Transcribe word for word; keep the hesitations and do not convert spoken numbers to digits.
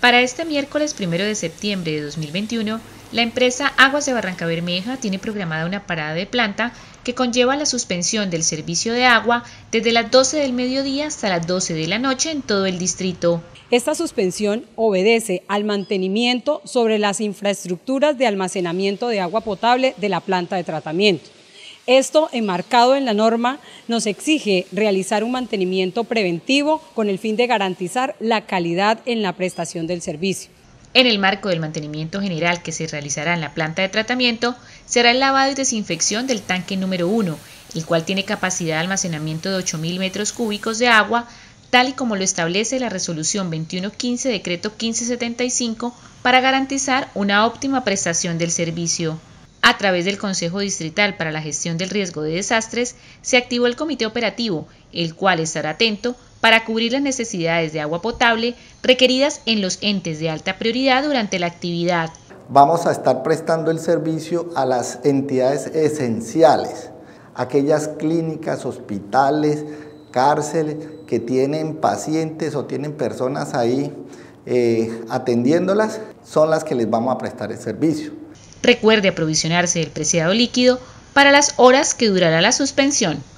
Para este miércoles primero de septiembre de dos mil veintiuno, la empresa Aguas de Barrancabermeja tiene programada una parada de planta que conlleva la suspensión del servicio de agua desde las doce del mediodía hasta las doce de la noche en todo el distrito. Esta suspensión obedece al mantenimiento sobre las infraestructuras de almacenamiento de agua potable de la planta de tratamiento. Esto, enmarcado en la norma, nos exige realizar un mantenimiento preventivo con el fin de garantizar la calidad en la prestación del servicio. En el marco del mantenimiento general que se realizará en la planta de tratamiento, será el lavado y desinfección del tanque número uno, el cual tiene capacidad de almacenamiento de ocho mil metros cúbicos de agua, tal y como lo establece la resolución veintiuno quince, decreto quince setenta y cinco, para garantizar una óptima prestación del servicio. A través del Consejo Distrital para la Gestión del Riesgo de Desastres, se activó el Comité Operativo, el cual estará atento para cubrir las necesidades de agua potable requeridas en los entes de alta prioridad durante la actividad. Vamos a estar prestando el servicio a las entidades esenciales, aquellas clínicas, hospitales, cárceles que tienen pacientes o tienen personas ahí eh, atendiéndolas, son las que les vamos a prestar el servicio. Recuerde aprovisionarse del preciado líquido para las horas que durará la suspensión.